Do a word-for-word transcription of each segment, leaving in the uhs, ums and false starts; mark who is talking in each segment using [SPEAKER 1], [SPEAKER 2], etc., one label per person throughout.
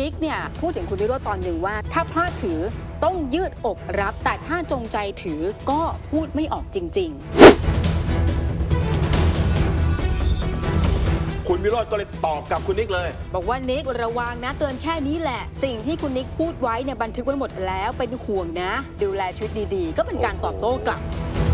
[SPEAKER 1] นิกเนี่ยพูดถึงคุณวิโรจน์ตอนหนึ่งว่าถ้าพลาดถือต้องยืดอกรับแต่ถ้าจงใจถือก็พูดไม่ออกจริงๆ
[SPEAKER 2] คุณวิโรจน์ก็เลยตอบกับคุณนิกเลย
[SPEAKER 1] บอกว่านิกระวังนะเตือนแค่นี้แหละสิ่งที่คุณนิกพูดไว้เนี่ยบันทึกไว้หมดแล้วเป็นห่วงนะดูแลชีวิตดีๆก็เป็นการตอบโต้กลับ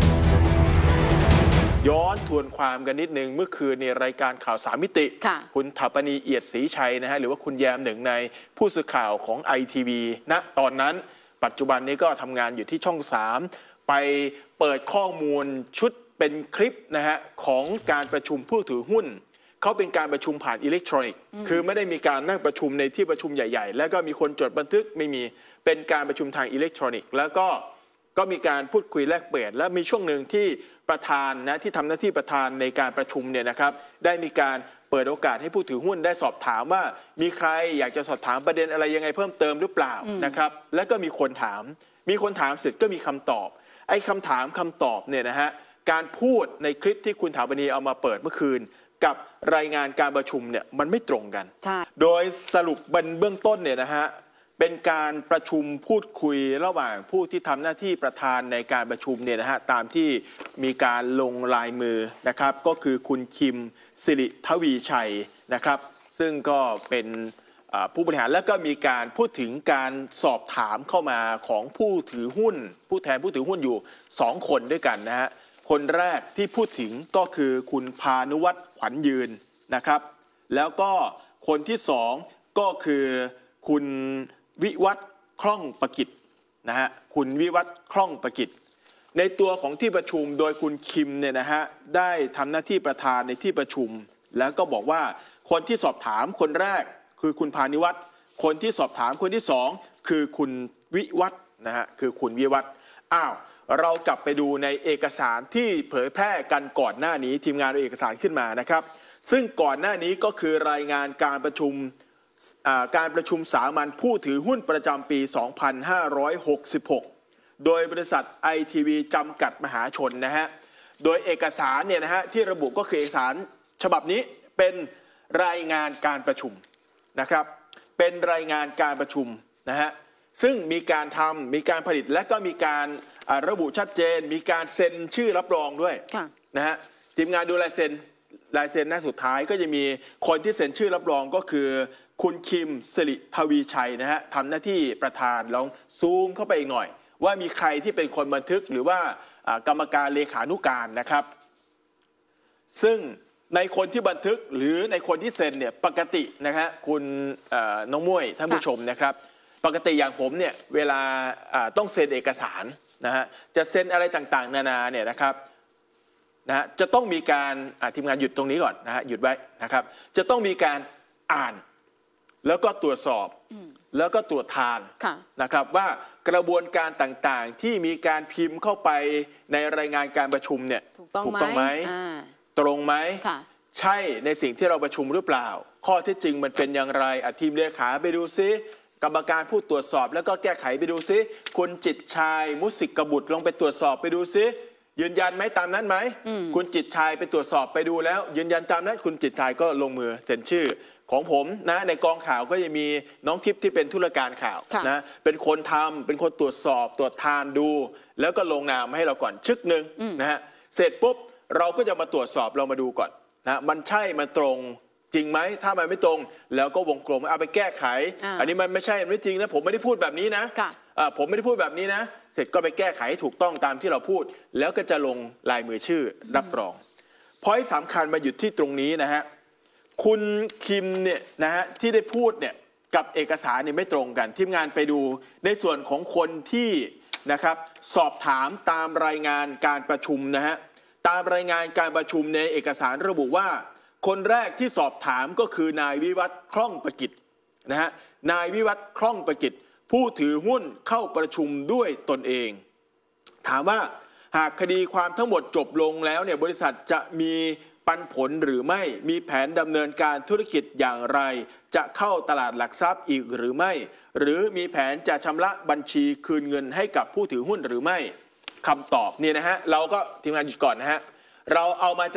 [SPEAKER 2] ย้อนทวนความกันนิดนึงเมื่อคืนในรายการข่าวสามมิติคุณถปนีเอียดศรีชัยนะฮะหรือว่าคุณแยมหนึ่งในผู้สื่อข่าวของ ไอ ที วี ณตอนนั้นปัจจุบันนี้ก็ทำงานอยู่ที่ช่องสามไปเปิดข้อมูลชุดเป็นคลิปนะฮะของการประชุมผู้ถือหุ้นเขาเป็นการประชุมผ่านอิเล็กทรอนิกส์คือไม่ได้มีการนั่งประชุมในที่ประชุมใหญ่ๆแล้วก็มีคนจดบันทึกไม่มีเป็นการประชุมทางอิเล็กทรอนิกส์แล้วก็ก็มีการพูดคุยแลกเปลี่ยนและมีช่วงหนึ่งที่ประธานนะที่ทำหน้าที่ประธานในการประชุมเนี่ยนะครับได้มีการเปิดโอกาสให้ผู้ถือหุ้นได้สอบถามว่ามีใครอยากจะสอบถามประเด็นอะไรยังไงเพิ่มเติมหรือเปล่านะครับแล้วก็มีคนถามมีคนถามเสร็จก็มีคำตอบไอ้คำถามคำตอบเนี่ยนะฮะการพูดในคลิปที่คุณถาปนีเอามาเปิดเมื่อคืนกับรายงานการประชุมเนี่ยมันไม่ตรงกันโดยสรุปเบื้องต้นเนี่ยนะฮะเป็นการประชุมพูดคุยระหว่างผู้ที่ทำหน้าที่ประธานในการประชุมเนี่ยนะฮะตามที่มีการลงลายมือนะครับก็คือคุณคิมสิริทวีชัยนะครับซึ่งก็เป็นผู้บริหารแล้วก็มีการพูดถึงการสอบถามเข้ามาของผู้ถือหุ้นผู้แทนผู้ถือหุ้นอยู่สองคนด้วยกันนะฮะคนแรกที่พูดถึงก็คือคุณพานุวัฒน์ขวัญยืนนะครับแล้วก็คนที่สองก็คือคุณวิวัฒน์คล่องประกิจนะฮะคุณวิวัฒน์คล่องประกิจในตัวของที่ประชุมโดยคุณคิมเนี่ยนะฮะได้ทำหน้าที่ประธานในที่ประชุมแล้วก็บอกว่าคนที่สอบถามคนแรกคือคุณพานุวัฒน์คนที่สอบถามคนที่สองคือคุณวิวัฒน์นะฮะคือคุณวิวัฒน์อ้าวเรากลับไปดูในเอกสารที่เผยแพร่กันก่อนหน้านี้ทีมงานเอาเอกสารขึ้นมานะครับซึ่งก่อนหน้านี้ก็คือรายงานการประชุมการประชุมสามัญผู้ถือหุ้นประจำปี สองพันห้าร้อยหกสิบหก โดยบริษัท ไอ ที วี จำกัดมหาชนนะฮะโดยเอกสารเนี่ยนะฮะที่ระบุก็คือเอกสารฉบับนี้เป็นรายงานการประชุมนะครับเป็นรายงานการประชุมนะฮะซึ่งมีการทำมีการผลิตและก็มีการระบุชัดเจนมีการเซ็นชื่อรับรองด้วยนะฮะทีมงานดูลายเซ็นลายเซ็นหน้าสุดท้ายก็จะมีคนที่เซ็นชื่อรับรองก็คือคุณคิมสิริทวีชัยนะฮะทำหน้าที่ประธานลองซูมเข้าไปอีกหน่อยว่ามีใครที่เป็นคนบันทึกหรือว่ากรรมการเลขานุการนะครับซึ่งในคนที่บันทึกหรือในคนที่เซ็นเนี่ยปกตินะฮะคุณน้องมุ้ยท่านผู้ชมนะครับปกติอย่างผมเนี่ยเวลาต้องเซ็นเอกสารนะฮะจะเซ็นอะไรต่างๆนานาเนี่ยนะครับนะฮะจะต้องมีการทีมงานหยุดตรงนี้ก่อนนะฮะหยุดไว้นะครับจะต้องมีการอ่านแล้วก็ตรวจสอบแล้วก็ตรวจทานนะครับว่ากระบวนการต่างๆที่มีการพิมพ์เข้าไปในรายงานการประชุมเนี่ยถูกต้องไหมตรงไหมใช่ในสิ่งที่เราประชุมหรือเปล่าข้อที่จริงมันเป็นอย่างไรทีมเลขาไปดูซิกรรมการผู้ตรวจสอบแล้วก็แก้ไขไปดูซิคุณจิตชัยมุสิกบุตรลงไปตรวจสอบไปดูซิยืนยันไหมตามนั้นไหมคุณจิตชัยไปตรวจสอบไปดูแล้วยืนยันตามนั้นคุณจิตชัยก็ลงมือเซ็นชื่อของผมนะในกองข่าวก็จะมีน้องทิพย์ที่เป็นธุรการข่าวนะเป็นคนทำเป็นคนตรวจสอบตรวจทานดูแล้วก็ลงนามให้เราก่อนชึกหนึ่งนะฮะเสร็จปุ๊บเราก็จะมาตรวจสอบเรามาดูก่อนนะมันใช่มันตรงจริงไหมถ้ามันไม่ตรงแล้วก็วงกลมเอาไปแก้ไข อ, อันนี้มันไม่ใช่ไม่จริงนะผมไม่ได้พูดแบบนี้นะผมไม่ได้พูดแบบนี้นะเสร็จก็ไปแก้ไขให้ถูกต้องตามที่เราพูดแล้วก็จะลงลายมือชื่อรับรองพอยต์สำคัญมาหยุดที่ตรงนี้นะฮะคุณคิมเนี่ยนะฮะที่ได้พูดเนี่ยกับเอกสารเนี่ยไม่ตรงกันทีมงานไปดูในส่วนของคนที่นะครับสอบถามตามรายงานการประชุมนะฮะตามรายงานการประชุมในเอกสารระบุว่าคนแรกที่สอบถามก็คือนายวิวัฒน์คล่องประกิจนะฮะนายวิวัฒน์คล่องประกิจผู้ถือหุ้นเข้าประชุมด้วยตนเองถามว่าหากคดีความทั้งหมดจบลงแล้วเนี่ยบริษัทจะมีปันผลหรือไม่มีแผนดำเนินการธุรกิจอย่างไรจะเข้าตลาดหลักทรัพย์อีกหรือไม่หรือมีแผนจะชำระบัญชีคืนเงินให้กับผู้ถือหุ้นหรือไม่คำตอบเนี่ยนะฮะเราก็ทีมงานหยุดก่อนนะฮะเราเอามาจาก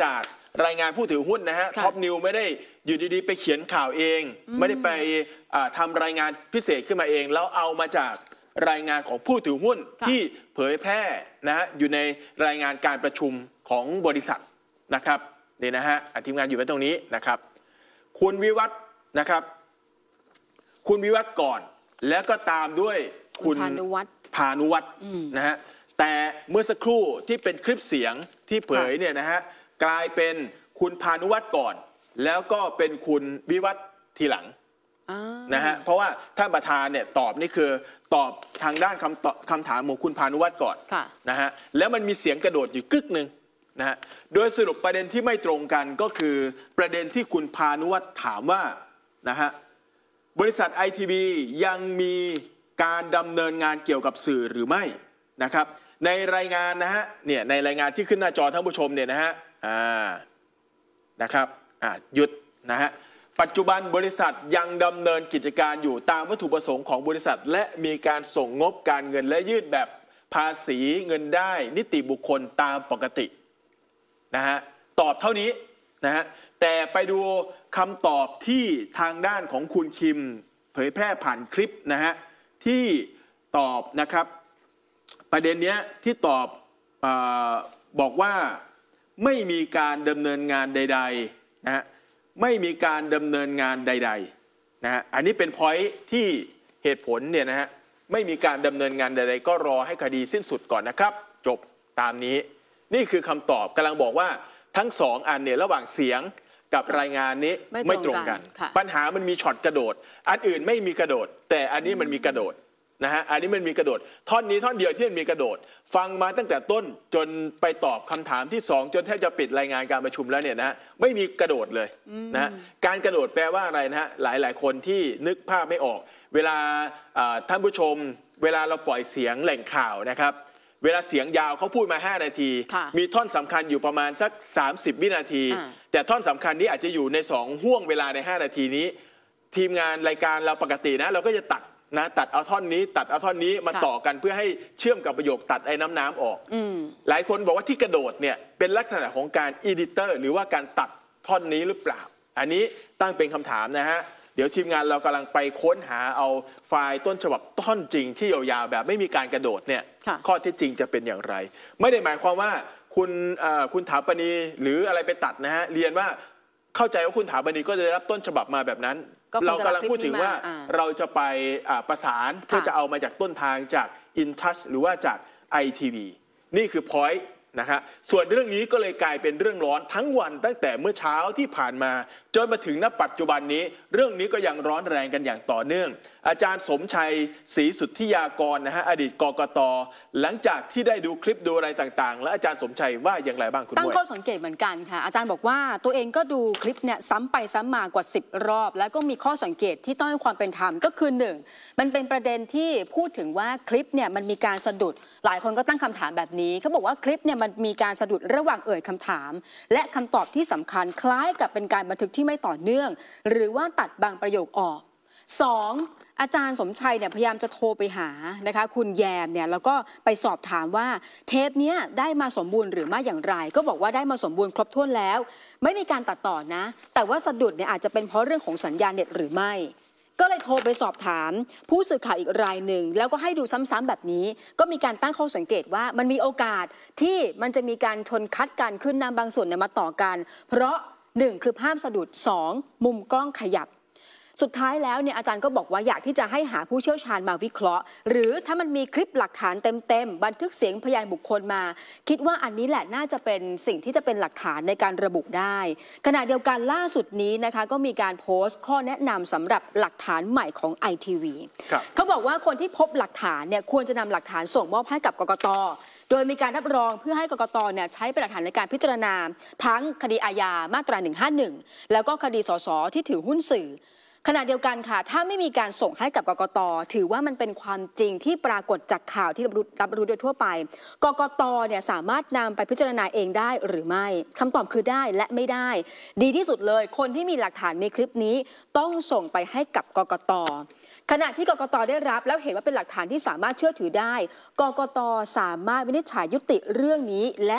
[SPEAKER 2] รายงานผู้ถือหุ้นนะฮะท็อปนิวไม่ได้อยู่ดีๆไปเขียนข่าวเองไม่ได้ไปทำรายงานพิเศษขึ้นมาเองแล้วเอามาจากรายงานของผู้ถือหุ้นที่เผยแพร่นะฮะอยู่ในรายงานการประชุมของบริษัทนะครับนี่นะฮะทีมงานอยู่ไว้ตรงนี้นะครับคุณวิวัฒน์นะครับคุณวิวัฒน์ก่อนแล้วก็ตามด้วยคุณพานุวัฒน์พานุวัฒน์นะฮะแต่เมื่อสักครู่ที่เป็นคลิปเสียงที่เผยเนี่ยนะฮะกลายเป็นคุณพานุวัฒน์ก่อนแล้วก็เป็นคุณวิวัฒน์ทีหลังนะฮะเพราะว่าท่านประธานเนี่ยตอบนี่คือตอบทางด้านคำตอบคำถามของคุณพานุวัฒน์ก่อนนะฮะแล้วมันมีเสียงกระโดดอยู่กึกหนึ่งนะฮะโดยสรุปประเด็นที่ไม่ตรงกันก็คือประเด็นที่คุณพานุวัฒน์ถามว่านะฮะบริษัท ไอ ที วี ยังมีการดำเนินงานเกี่ยวกับสื่อหรือไม่นะครับในรายงานนะฮะเนี่ยในรายงานที่ขึ้นหน้าจอท่านผู้ชมเนี่ยนะฮะอ่านะครับอ่าหยุดนะฮะปัจจุบันบริษัทยังดำเนินกิจการอยู่ตามวัตถุประสงค์ของบริษัทและมีการส่งงบการเงินและยื่นแบบภาษีเงินได้นิติบุคคลตามปกตินะฮะตอบเท่านี้นะฮะแต่ไปดูคำตอบที่ทางด้านของคุณคิมเผยแพร่ผ่านคลิปนะฮะที่ตอบนะครับประเด็นเนี้ยที่ตอบเอ่อบอกว่าไม่มีการดำเนินงานใดๆนะฮะไม่มีการดำเนินงานใดๆนะฮะอันนี้เป็นพอยท์ที่เหตุผลเนี่ยนะฮะไม่มีการดำเนินงานใดๆก็รอให้คดีสิ้นสุดก่อนนะครับจบตามนี้นี่คือคำตอบกำลังบอกว่าทั้งสองอันเนี่ยระหว่างเสียงกับรายงานนี้ไม่ตรงกันปัญหามันมีช็อตกระโดดอันอื่นไม่มีกระโดดแต่อันนี้มันมีกระโดดนะฮะอันนี้มันมีกระโดดท่อนนี้ท่อนเดียวที่มันมีกระโดดฟังมาตั้งแต่ต้นจนไปตอบคำถามที่สองจนแทบจะปิดรายงานการประชุมแล้วเนี่ยนะฮะไม่มีกระโดดเลยนะฮะการกระโดดแปลว่าอะไรนะฮะหลายหลายคนที่นึกภาพไม่ออกเวลาท่านผู้ชมเวลาเราปล่อยเสียงแหล่งข่าวนะครับเวลาเสียงยาวเขาพูดมาห้านาทีมีท่อนสำคัญอยู่ประมาณสักสามสิบวินาทีแต่ท่อนสำคัญนี้อาจจะอยู่ในสองห่วงเวลาในห้านาทีนี้ทีมงานรายการเราปกตินะเราก็จะตัดนะตัดเอาท่อนนี้ตัดเอาท่อนนี้มาต่อกันเพื่อให้เชื่อมกับประโยคตัดไอ้น้ำน้ำออกหลายคนบอกว่าที่กระโดดเนี่ยเป็นลักษณะของการอีดิเตอร์หรือว่าการตัดท่อนนี้หรือเปล่าอันนี้ตั้งเป็นคำถามนะฮะเดี๋ยวทีมงานเรากำลังไปค้นหาเอาไฟล์ต้นฉบับท่อนจริงที่ยาวๆแบบไม่มีการกระโดดเนี่ยข้อเท็จจริงจะเป็นอย่างไรไม่ได้หมายความว่าคุณคุณถาปณีหรืออะไรไปตัดนะฮะเรียนว่าเข้าใจว่าคุณถาปณีก็จะได้รับต้นฉบับมาแบบนั้นเรากำลังพูดถึงว่าเราจะไปประสานเพื่อจะเอามาจากต้นทางจาก InTouch หรือว่าจาก ไอ ที วี นี่คือ point นะฮะส่วนเรื่องนี้ก็เลยกลายเป็นเรื่องร้อนทั้งวันตั้งแต่เมื่อเช้าที่ผ่านมาจนมาถึงณปัจจุบันนี้เรื่องนี้ก็ยังร้อนแรงกันอย่างต่อเนื่องอาจารย์สมชัยศรีสุทธิยากรนะฮะอดีตกกต.หลังจากที่ได้ดูคลิปดูอะไรต่างๆแล้วอาจารย์สมชัยว่าอย่างไรบ้างคุณตั้ง
[SPEAKER 1] ข้อสังเกตเหมือนกันค่ะอาจารย์บอกว่าตัวเองก็ดูคลิปเนี่ยซ้ำไปซ้ำมากว่าสิบรอบแล้วก็มีข้อสังเกตที่ต้องให้ความเป็นธรรมก็คือหนึ่งมันเป็นประเด็นที่พูดถึงว่าคลิปเนี่ยมันมีการสะดุดหลายคนก็ตั้งคำถามแบบนี้เขาบอกว่าคลิปเนี่ยมันมีการสะดุดระหว่างเอ่ยคำถามและคำตอบที่สำคัญคล้ายกับเป็นการบันทึกที่ไม่ต่อเนื่องหรือว่าตัดบางประโยคออกสองอาจารย์สมชัยเนี่ยพยายามจะโทรไปหานะคะคุณแยมเนี่ยแล้วก็ไปสอบถามว่าเทปเนี้ยได้มาสมบูรณ์หรือไม่อย่างไรก็บอกว่าได้มาสมบูรณ์ครบถ้วนแล้วไม่มีการตัดต่อนะแต่ว่าสะดุดเนี่ยอาจจะเป็นเพราะเรื่องของสัญญาณเน็ตหรือไม่ก็เลยโทรไปสอบถามผู้สื่อข่าวอีกรายหนึ่งแล้วก็ให้ดูซ้ำๆแบบนี้ก็มีการตั้งข้อสังเกตว่ามันมีโอกาสที่มันจะมีการชนคัดกันขึ้นนำบางส่วนเนี่ยมาต่อกันเพราะหนึ่งคือภาพสะดุดสองมุมกล้องขยับสุดท้ายแล้วเนี่ยอาจารย์ก็บอกว่าอยากที่จะให้หาผู้เชี่ยวชาญมาวิเคราะห์หรือถ้ามันมีคลิปหลักฐานเต็มๆบันทึกเสียงพยานบุคคลมาคิดว่าอันนี้แหละน่าจะเป็นสิ่งที่จะเป็นหลักฐานในการระบุได้ขณะเดียวกันล่าสุดนี้นะคะก็มีการโพสต์ข้อแนะนำสำหรับหลักฐานใหม่ของ ไอ ที วี เขาบอกว่าคนที่พบหลักฐานเนี่ยควรจะนำหลักฐานส่งมอบให้กับกกต.โดยมีการรับรองเพื่อให้กกต.เนี่ยใช้เป็นหลักฐานในการพิจารณาทั้งคดีอาญามาตราหนึ่งห้าหนึ่งแล้วก็คดีสสที่ถือหุ้นสื่อขณะเดียวกันค่ะถ้าไม่มีการส่งให้กับกกต.ถือว่ามันเป็นความจริงที่ปรากฏจากข่าวที่รับรู้รับรู้โดยทั่วไปกกต.เนี่ยสามารถนำไปพิจารณาเองได้หรือไม่คำตอบคือได้และไม่ได้ดีที่สุดเลยคนที่มีหลักฐานมีคลิปนี้ต้องส่งไปให้กับกกต.ขณะที่กกต.ได้รับแล้วเห็นว่าเป็นหลักฐานที่สามารถเชื่อถือได้กกต.สามารถวินิจฉัยยุติเรื่องนี้และ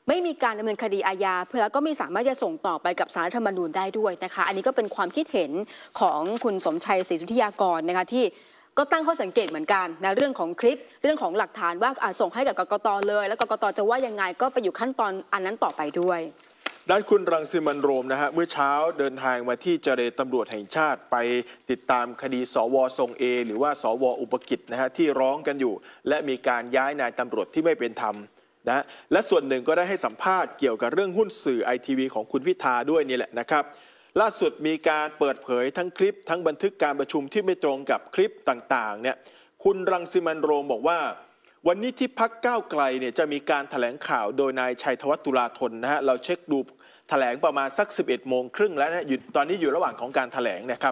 [SPEAKER 1] ไม่มีการดำเนินคดีอาญาเพื่อแล้วก็ไม่สามารถจะส่งต่อไปกับศาลรัฐธรรมนูญได้ด้วยนะคะอันนี้ก็เป็นความคิดเห็นของคุณสมชัยศรีสุทธิยากรนะคะที่ก็ตั้งข้อสังเกตเหมือนกันนะเรื่องของคลิปเรื่องของหลักฐานว่าส่งให้กับกกต.เลยแล้วกกต.จะว่ายังไงก็ไปอยู่ขั้นตอนอันนั้นต่อไปด้วย
[SPEAKER 2] ด้านคุณรังสิมันต์โรมนะฮะเมื่อเช้าเดินทางมาที่เจรตำรวจแห่งชาติไปติดตามคดีสวทรงเอหรือว่าสวอุปกิจนะฮะที่ร้องกันอยู่และมีการย้ายนายตำรวจที่ไม่เป็นธรรมนะและส่วนหนึ่งก็ได้ให้สัมภาษณ์เกี่ยวกับเรื่องหุ้นสื่อไอทีวีของคุณพิธาด้วยนี่แหละนะครับล่าสุดมีการเปิดเผยทั้งคลิปทั้งบันทึกการประชุมที่ไม่ตรงกับคลิปต่างๆเนี่ยคุณรังสิมันต์โรมบอกว่าวันนี้ที่พรรคก้าวไกลเนี่ยจะมีการแถลงข่าวโดยนายชัยธวัฒน์ตุลาธนนะฮะเราเช็คดูแถลงประมาณสัก สิบเอ็ดโมงครึ่งแล้วนะอยู่ตอนนี้อยู่ระหว่างของการแถลงนะครับ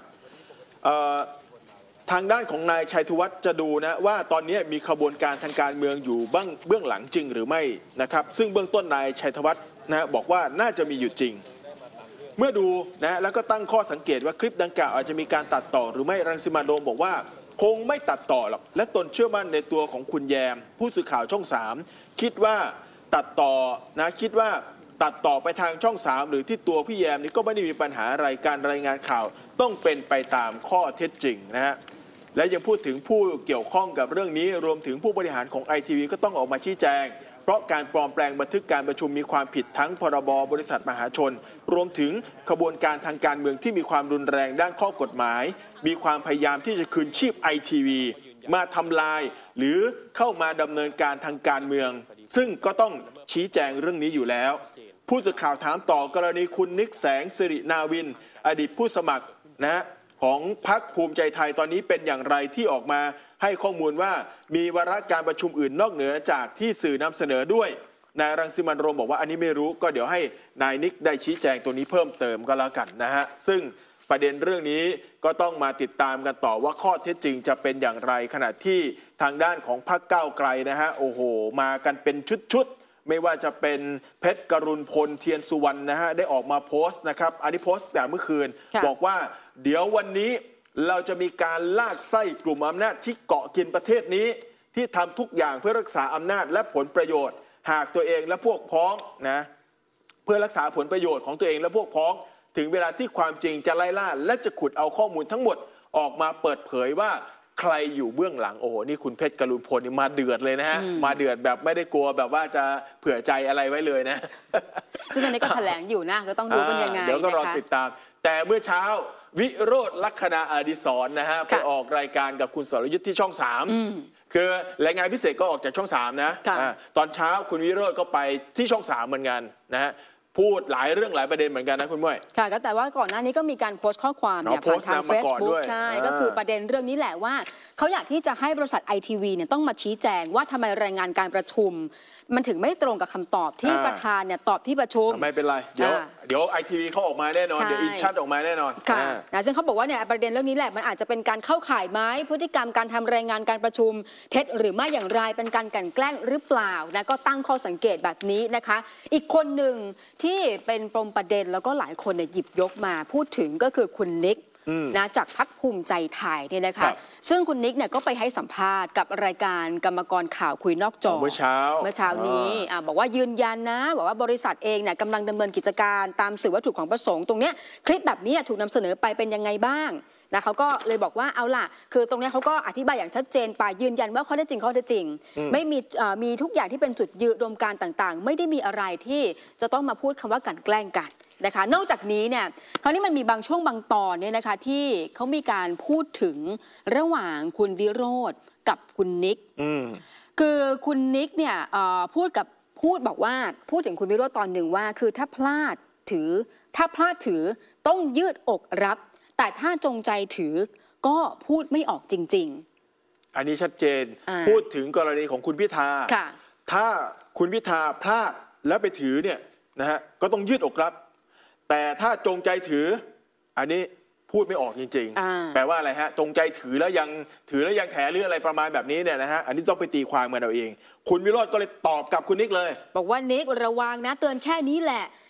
[SPEAKER 2] ทางด้านของนายชัยธวัฒน์จะดูนะว่าตอนนี้มีขบวนการทางการเมืองอยู่บ้างเบื้องหลังจริงหรือไม่นะครับซึ่งเบื้องต้นนายชัยธวัฒน์นะบอกว่าน่าจะมีอยู่จริงเมื่อดูนะแล้วก็ตั้งข้อสังเกตว่าคลิปดังกล่าวอาจจะมีการตัดต่อหรือไม่รังสิมันต์โรมบอกว่าคงไม่ตัดต่อหรอกและตนเชื่อมั่นในตัวของคุณแยมผู้สื่อข่าวช่องสามคิดว่าตัดต่อนะคิดว่าตัดต่อไปทางช่องสามหรือที่ตัวพี่แยมนี่ก็ไม่ได้มีปัญหาอะไรการรายงานข่าวต้องเป็นไปตามข้อเท็จจริงนะฮะและยังพูดถึงผู้เกี่ยวข้องกับเรื่องนี้รวมถึงผู้บริหารของ ไอ ที วี ก็ต้องออกมาชี้แจงเพราะการปลอมแปลงบันทึกการประชุมมีความผิดทั้งพรบบริษัทมหาชนรวมถึงขบวนการทางการเมืองที่มีความรุนแรงด้านข้อกฎหมายมีความพยายามที่จะคืนชีพ ไอ ที วี มาทำลายหรือเข้ามาดำเนินการทางการเมืองซึ่งก็ต้องชี้แจงเรื่องนี้อยู่แล้วผู้สื่อข่าวถามต่อกรณีคุณนิกแสงสิรินาวินอดีตผู้สมัครนะของพรรคภูมิใจไทยตอนนี้เป็นอย่างไรที่ออกมาให้ข้อมูลว่ามีวาระการประชุมอื่นนอกเหนือจากที่สื่อนำเสนอด้วยนายรังสิมันต์โรมบอกว่าอันนี้ไม่รู้ก็เดี๋ยวให้นายนิกได้ชี้แจงตัวนี้เพิ่มเติมก็แล้วกันนะฮะซึ่งประเด็นเรื่องนี้ก็ต้องมาติดตามกันต่อว่าข้อเท็จจริงจะเป็นอย่างไรขณะที่ทางด้านของพรรคก้าวไกลนะฮะโอ้โหมากันเป็นชุดๆไม่ว่าจะเป็นเพชรกรุณพลเทียนสุวรรณนะฮะได้ออกมาโพสต์นะครับอันนี้โพสต์แต่เมื่อคืนบอกว่าเดี๋ยววันนี้เราจะมีการลากไส้กลุ่มอำนาจที่เกาะกินประเทศนี้ที่ทำทุกอย่างเพื่อรักษาอำนาจและผลประโยชน์หากตัวเองและพวกพ้องนะเพื่อรักษาผลประโยชน์ของตัวเองและพวกพ้องถึงเวลาที่ความจริงจะไล่ล่าและจะขุดเอาข้อมูลทั้งหมดออกมาเปิดเผยว่าใครอยู่เบื้องหลังโอ้โหนี่คุณเพชรกรุณพลนี่มาเดือดเลยนะฮะมาเดือดแบบไม่ได้กลัวแบบว่าจะเผื่อใจอะไรไว้เลยนะ
[SPEAKER 1] ซึ่งตอนนี้ก็แถลงอยู่นะก็ต้องดูเป็นยังไง
[SPEAKER 2] เดี๋ยวก็รอติดตามแต่เมื่อเช้าวิโรจน์ลัคนาอดิศรนะฮะไปออกรายการกับคุณสรยุทธ์ที่ช่องสามคือรายงานพิเศษก็ออกจากช่องสามนะตอนเช้าคุณวิโรจน์ก็ไปที่ช่องสามเหมือนกันนะฮะพูดหลายเรื่องหลายประเด็นเหมือนกันนะคุณม้วย
[SPEAKER 1] ค่ะก็แต่ว่าก่อนหน้านี้ก็มีการโพสต์ข้อความเนี่ยผ่านทาง Facebook ใช่ก็คือประเด็นเรื่องนี้แหละว่าเขาอยากที่จะให้บริษัท ไอ ที วี เนี่ยต้องมาชี้แจงว่าทำไมรายงานการประชุมมันถึงไม่ตรงกับคำตอบที่ประธานเนี่ยตอบที่ประชุม
[SPEAKER 2] ไม่เป็นไรเดี๋ยวเดี๋ยว ไอ ที วี เขาออกมาแน่นอนเดี๋ยวอินชัดออกมาแน่นอน
[SPEAKER 1] ค่ะนะซึ่งเขาบอกว่าเนี่ยประเด็นเรื่องนี้แหละมันอาจจะเป็นการเข้าข่ายไหมพฤติกรรมการทำรายงานการประชุมเท็จหรือไม่อย่างไรเป็นการกลั่นแกล้งหรือเปล่านะก็ตั้งข้อสังเกตแบบนี้นะคะอีกคนหนึ่งที่เป็นปมประเด็นแล้วก็หลายคนเนี่ยหยิบยกมาพูดถึงก็คือคุณนิกนะจากพรรคภูมิใจไทยเนี่ยนะคะซึ่งคุณนิกเนี่ยก็ไปให้สัมภาษณ์กับรายการกรรมกรข่าวคุยนอกจอ
[SPEAKER 2] เมื่อเช้า
[SPEAKER 1] เมื่อเช้านี้บอกว่ายืนยันนะบอกว่าบริษัทเองเนี่ยกำลังดำเนินกิจการตามสื่อวัตถุของประสงค์ตรงเนี้ยคลิปแบบนี้ถูกนำเสนอไปเป็นยังไงบ้างนะเขาก็เลยบอกว่าเอาล่ะคือตรงนี้เขาก็อธิบายอย่างชัดเจนไปยืนยันว่าข้อเท็จจริงข้อเท็จจริงไม่มีมีทุกอย่างที่เป็นจุดยืนรวมการต่างๆไม่ได้มีอะไรที่จะต้องมาพูดคำว่ากลั่นแกล้งกันนะคะนอกจากนี้เนี่ยคราวนี้มันมีบางช่วงบางตอนเนี่ยนะคะที่เขามีการพูดถึงระหว่างคุณวิโรจน์กับคุณนิกคือคุณนิกเนี่ยพูดกับพูดบอกว่าพูดถึงคุณวิโรจน์ตอนหนึ่งว่าคือถ้าพลาดถือถ้าพลาดถือต้องยืดอกรับแต่ถ้าจงใจถือก็พูดไม่ออกจริง
[SPEAKER 2] ๆอันนี้ชัดเจนพูดถึงกรณีของคุณพิธาถ้าคุณพิธาพลาดแล้วไปถือเนี่ยนะฮะก็ต้องยืดอกรับแต่ถ้าจงใจถืออันนี้พูดไม่ออกจริงๆแปลว่าอะไรฮะจงใจถือแล้วยังถือแล้วยังแถหรืออะไรประมาณแบบนี้เนี่ยนะฮะอันนี้ต้องไปตีความกันเอาเองคุณวิโรจน์ก็เลยตอบกับคุณนิกเลย
[SPEAKER 1] บอกว่านิกระวังนะเตือนแค่นี้แหละ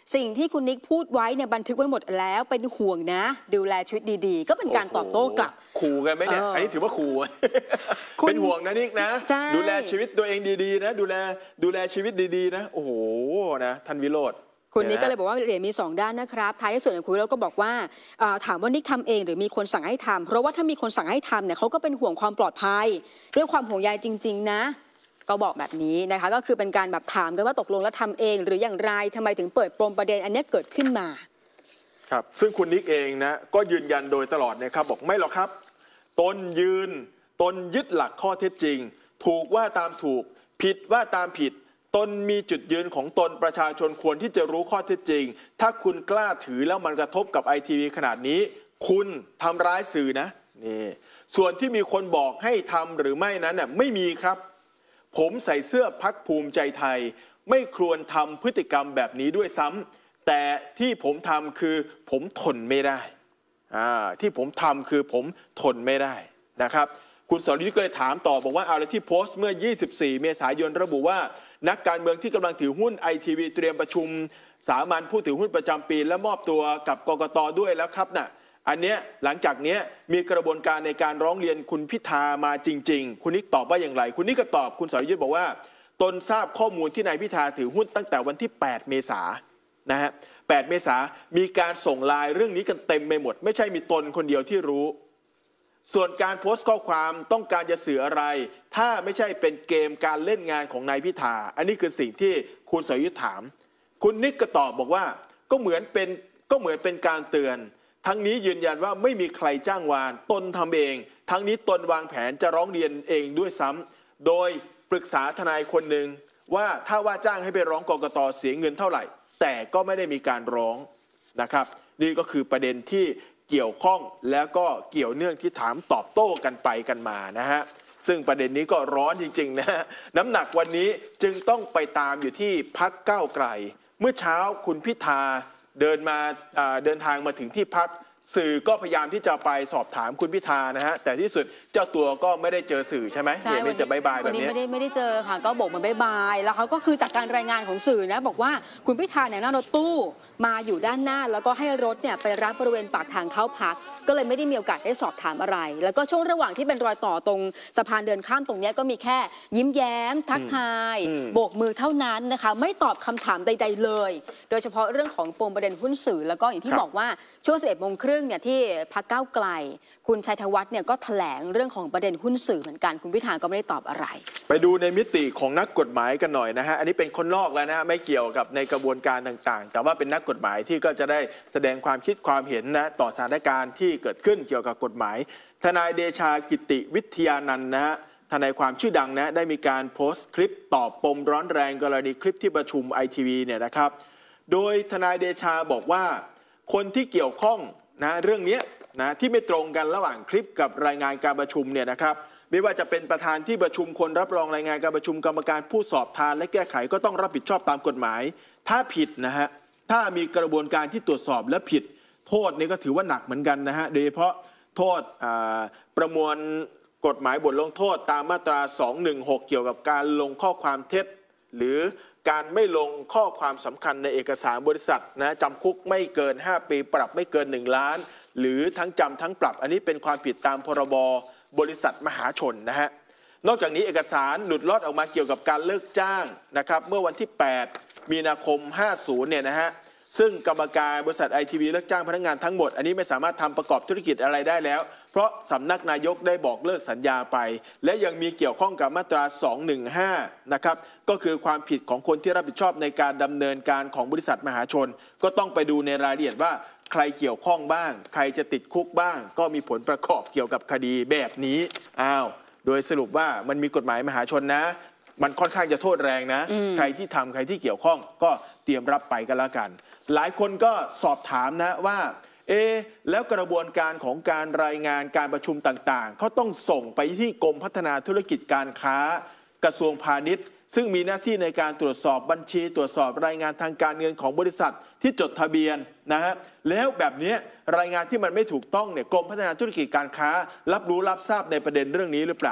[SPEAKER 1] สิ่งที่คุณนิกพูดไว้เนี่ยบันทึกไว้หมดแล้วเป็นห่วงนะดูแลชีวิตดีๆก็เป็นการตอบโต้กลับ
[SPEAKER 2] ขู่กันไหมเนี่ย
[SPEAKER 1] เอออั
[SPEAKER 2] อันนี้ถือว่าขู่ เป็นห่วงนะนิกนะดูแลชีวิตตัวเองดีๆนะดูแลดูแลชีวิตดีๆนะโอ้โหนะท่านวิโรจน์
[SPEAKER 1] คุณนิกก็เลยบอกว่าเหรียญมีสองด้านนะครับท้ายที่สุดเนี่ยคุณวิโรจน์ก็บอกว่าถามว่านิกทำเองหรือมีคนสั่งให้ทำเพราะว่าถ้ามีคนสั่งให้ทำเนี่ยเขาก็เป็นห่วงความปลอดภัยด้วยความห่วงใยจริงๆนะก็บอกแบบนี้นะคะก็คือเป็นการแบบถามกันว่าตกลงแล้วทำเองหรืออย่างไรทำไมถึงเปิดปมประเด็นอันนี้เกิดขึ้นมา
[SPEAKER 2] ครับซึ่งคุณนิกเองนะก็ยืนยันโดยตลอดนะครับบอกไม่หรอกครับตนยืนตนยึดหลักข้อเท็จจริงถูกว่าตามถูกผิดว่าตามผิดตนมีจุดยืนของตนประชาชนควรที่จะรู้ข้อเท็จจริงถ้าคุณกล้าถือแล้วมันกระทบกับไอทีวีขนาดนี้คุณทำร้ายสื่อนะนี่ส่วนที่มีคนบอกให้ทำหรือไม่นั้นน่ะไม่มีครับผมใส่เสื้อพรรคภูมิใจไทยไม่ควรทำพฤติกรรมแบบนี้ด้วยซ้ำแต่ที่ผมทำคือผมทนไม่ได้อ่าที่ผมทำคือผมทนไม่ได้นะครับคุณสรยุทธก็เลยถามต่อบอกว่าเอาแล้วที่โพสต์เมื่อยี่สิบสี่เมษายนระบุว่านักการเมืองที่กำลังถือหุ้นไอทีวีเตรียมประชุมสามัญผู้ถือหุ้นประจำปีและมอบตัวกับกกต.ด้วยแล้วครับน่ะอันเนี้ยหลังจากเนี้ยมีกระบวนการในการร้องเรียนคุณพิธามาจริงๆคุณนิกตอบว่าอย่างไรคุณนิกก็ตอบคุณสรยุทธบอกว่าตนทราบข้อมูลที่นายพิธาถือหุ้นตั้งแต่วันที่แปดเมษายนนะฮะแปดเมษายนมีการส่งไลน์เรื่องนี้กันเต็มไปหมดไม่ใช่มีตนคนเดียวที่รู้ส่วนการโพสต์ข้อความต้องการจะสื่ออะไรถ้าไม่ใช่เป็นเกมการเล่นงานของนายพิธาอันนี้คือสิ่งที่คุณสรยุทธถามคุณนิกก็ตอบบอกว่าก็เหมือนเป็นก็เหมือนเป็นการเตือนทั้งนี้ยืนยันว่าไม่มีใครจ้างวานตนทำเองทั้งนี้ตนวางแผนจะร้องเรียนเองด้วยซ้ำโดยปรึกษาทนายคนหนึ่งว่าถ้าว่าจ้างให้ไปร้องกกต.เสียเงินเท่าไหร่แต่ก็ไม่ได้มีการร้องนะครับนี่ก็คือประเด็นที่เกี่ยวข้องแล้วก็เกี่ยวเนื่องที่ถามตอบโต้กันไปกันมานะฮะซึ่งประเด็นนี้ก็ร้อนจริงๆนะฮะน้ำหนักวันนี้จึงต้องไปตามอยู่ที่พรรคก้าวไกลเมื่อเช้าคุณพิธาเดินมาเดินทางมาถึงที่พรรคสื่อก็พยายามที่จะไปสอบถามคุณพิธานะฮะแต่ที่สุดเจ้าตัวก็ไม่ได้เจอสื่อใช่ไหม
[SPEAKER 1] ใช่
[SPEAKER 2] วันนี้จะบายบายแบบนี้
[SPEAKER 1] ไม่ได้ไม่ได้เจอค่ะก็บอกเหมือนบายบายแล้วเขาก็คือจากการรายงานของสื่อนะบอกว่าคุณพิธาเนี่ยนั่งรถตู้มาอยู่ด้านหน้าแล้วก็ให้รถเนี่ยไปรับบริเวณปากทางเข้าพักก็เลยไม่ได้มีโอกาสได้สอบถามอะไรแล้วก็ช่วงระหว่างที่เป็นรอยต่อตรงสะพานเดินข้ามตรงนี้ก็มีแค่ยิ้มแย้มทักทายโบกมือเท่านั้นนะคะไม่ตอบคำถามใดๆเลยโดยเฉพาะเรื่องของปมประเด็นหุ้นสื่อแล้วก็อย่างที่บอกว่าช่วงสิบเอ็ดโมงครึ่งเนี่ยที่พรรคก้าวไกลคุณชัยธวัฒน์เนี่ยก็แถลงเรื่องของประเด็นหุ้นสื่อเหมือนกันคุณพิธาก็ไม่ได้ตอบอะไร
[SPEAKER 2] ไปดูในมิติของนักกฎหมายกันหน่อยนะฮะอันนี้เป็นคนนอกแล้วนะไม่เกี่ยวกับในกระบวนการต่างๆแต่ว่าเป็นนักกฎหมายที่ก็จะได้แสดงความคิดความเห็นนะต่อสถานการณ์ที่เกิดขึ้นเกี่ยวกับกฎหมายทนายเดชากิติวิทยานันท์นะฮะทนายความชื่อดังนะได้มีการโพสต์คลิปตอบปมร้อนแรงกรณีคลิปที่ประชุม ไอ ที วี เนี่ยนะครับโดยทนายเดชาบอกว่าคนที่เกี่ยวข้องนะเรื่องนี้นะที่ไม่ตรงกันระหว่างคลิปกับรายงานการประชุมเนี่ยนะครับไม่ว่าจะเป็นประธานที่ประชุมคนรับรองรายงานการประชุมกรรมการผู้สอบทานและแก้ไขก็ต้องรับผิดชอบตามกฎหมายถ้าผิดนะฮะถ้ามีกระบวนการที่ตรวจสอบและผิดโทษนี่ก็ถือว่าหนักเหมือนกันนะฮะโดยเฉพาะโทษประมวลกฎหมายบทลงโทษตามมาตราสองหนึ่งหกเกี่ยวกับการลงข้อความเท็จหรือการไม่ลงข้อความสำคัญในเอกสารบริษัทนะจำคุกไม่เกินห้าปีปรับไม่เกินหนึ่งล้านหรือทั้งจำทั้งปรับอันนี้เป็นความผิดตามพรบบริษัทมหาชนนะฮะนอกจากนี้เอกสารหลุดลอดออกมาเกี่ยวกับการเลิกจ้างนะครับเมื่อวันที่แปดมีนาคมห้าสิบเนี่ยนะฮะซึ่งกรรมการบริษัทไอทีวีเลิกจ้างพนักงานทั้งหมดอันนี้ไม่สามารถทำประกอบธุรกิจอะไรได้แล้วเพราะสำนักนายกได้บอกเลิกสัญญาไปและยังมีเกี่ยวข้องกับมาตราสองหนึ่งห้านะครับก็คือความผิดของคนที่รับผิดชอบในการดำเนินการของบริษัทมหาชนก็ต้องไปดูในรายละเอียดว่าใครเกี่ยวข้องบ้างใครจะติดคุกบ้างก็มีผลประกอบเกี่ยวกับคดีแบบนี้อ้าวโดยสรุปว่ามันมีกฎหมายมหาชนนะมันค่อนข้างจะโทษแรงนะใครที่ทำใครที่เกี่ยวข้องก็เตรียมรับไปกันแล้วกันหลายคนก็สอบถามนะว่าเอแล้วกระบวนการของการรายงานการประชุมต่างๆเขาต้องส่งไปที่กรมพัฒนาธุรกิจการค้ากระทรวงพาณิชย์ซึ่งมีหน้าที่ในการตรวจสอบบัญชีตรวจสอบรายงานทางการเงินของบริษัทที่จดทะเบียนนะฮะแล้วแบบนี้รายงานที่มันไม่ถูกต้องเนี่ยกรมพัฒนาธุรกิจการค้ารับรู้รับทราบในประเด็นเรื่องนี้หรือเปล่า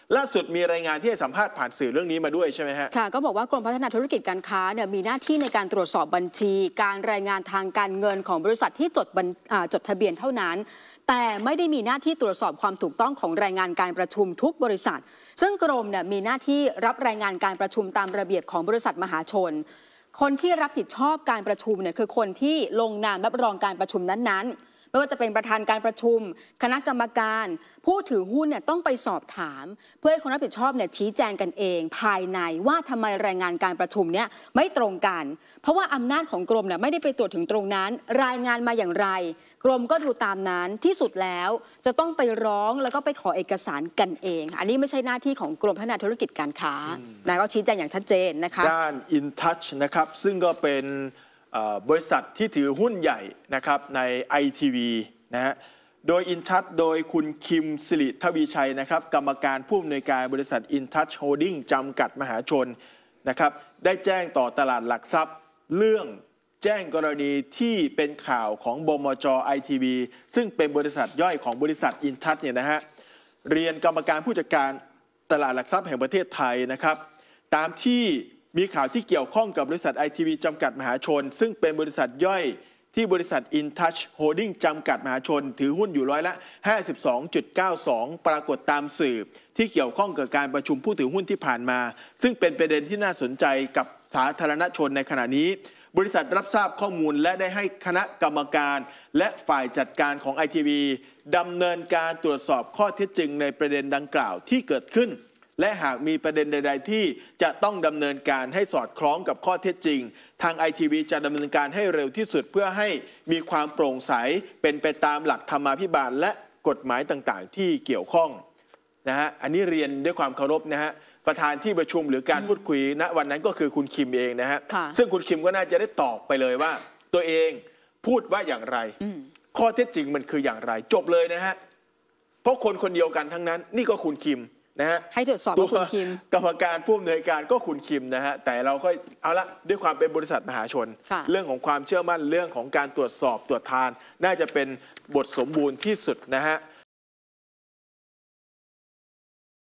[SPEAKER 2] ล่าสุดมีรายงานที่ให้สัมภาษณ์ผ่านสื่อเรื่องนี้มาด้วยใช่ไหมฮะ
[SPEAKER 1] ค่ะก็บอกว่ากรมพัฒนาธุรกิจการค้าเนี่ยมีหน้าที่ในการตรวจสอบบัญชี การรายงานทางการเงินของบริษัทที่จดจดทะเบียนเท่านั้นแต่ไม่ได้มีหน้าที่ตรวจสอบความถูกต้องของรายงานการประชุมทุกบริษัทซึ่งกรมเนี่ยมีหน้าที่รับรายงานการประชุมตามระเบียบของบริษัทมหาชนคนที่รับผิดชอบการประชุมเนี่ยคือคนที่ลงนามรับรองการประชุมนั้นๆไม่ว่าจะเป็นประธานการประชุมคณะกรรมการผู้ถือหุ้นเนี่ยต้องไปสอบถามเพื่อให้คนรับผิดชอบเนี่ยชี้แจงกันเองภายในว่าทำไมรายงานการประชุมเนี่ยไม่ตรงกันเพราะว่าอำนาจของกรมเนี่ยไม่ได้ไปตรวจถึงตรงนั้นรายงานมาอย่างไรกรมก็ดูตามนั้นที่สุดแล้วจะต้องไปร้องแล้วก็ไปขอเอกสารกันเองอันนี้ไม่ใช่หน้าที่ของกรมพัฒนาธุรกิจการค้านะก็ชี้แจงอย่างชัดเจนนะคะ
[SPEAKER 2] ด้าน InTouch นะครับซึ่งก็เป็นบริษัทที่ถือหุ้นใหญ่นะครับใน ไอ ที วี นะฮะโดย InTouch โดยคุณคิมสิริทวีชัยนะครับกรรมการผู้อำนวยการบริษัท InTouch Holding จำกัดมหาชนนะครับได้แจ้งต่อตลาดหลักทรัพย์เรื่องแจ้งกรณีที่เป็นข่าวของบมจ. ไอ ที วี ซึ่งเป็นบริษัทย่อยของบริษัท InTouch เนี่ยนะฮะเรียนกรรมการผู้จัดการตลาดหลักทรัพย์แห่งประเทศไทยนะครับตามที่มีข่าวที่เกี่ยวข้องกับบริษัท ไอ ที วี จำกัดมหาชนซึ่งเป็นบริษัทย่อยที่บริษัท InTouch Holding จำกัดมหาชนถือหุ้นอยู่ร้อยละ ห้าสิบสองจุดเก้าสอง ปรากฏตามสื่อที่เกี่ยวข้องกับการประชุมผู้ถือหุ้นที่ผ่านมาซึ่งเป็นประเด็นที่น่าสนใจกับสาธารณชนในขณะนี้บริษัทรับทราบข้อมูลและได้ให้คณะกรรมการและฝ่ายจัดการของ ไอ ที วี ดำเนินการตรวจสอบข้อเท็จจริงในประเด็นดังกล่าวที่เกิดขึ้นและหากมีประเด็นใดๆที่จะต้องดำเนินการให้สอดคล้องกับข้อเท็จจริงทาง ไอ ที วี จะดำเนินการให้เร็วที่สุดเพื่อให้มีความโปร่งใสเป็นไปตามหลักธรรมาภิบาลและกฎหมายต่างๆที่เกี่ยวข้องนะฮะอันนี้เรียนด้วยความเคารพนะฮะประธานที่ประชุมหรือการพูดคุยณวันนั้นก็คือคุณคิมเองนะฮะซึ่งคุณคิมก็น่าจะได้ตอบไปเลยว่าตัวเองพูดว่าอย่างไรข้อเท็จจริงมันคืออย่างไรจบเลยนะฮะเพราะคนคนเดียวกันทั้งนั้นนี่ก็คุณคิมนะฮะ
[SPEAKER 1] ให้ตรวจสอบคุณคิม
[SPEAKER 2] กรรมการผู้อำนวยการก็คุณคิมนะฮะแต่เราก็เอาละด้วยความเป็นบริษัทมหาชนเรื่องของความเชื่อมั่นเรื่องของการตรวจสอบตรวจทานน่าจะเป็นบทสมบูรณ์ที่สุดนะฮะ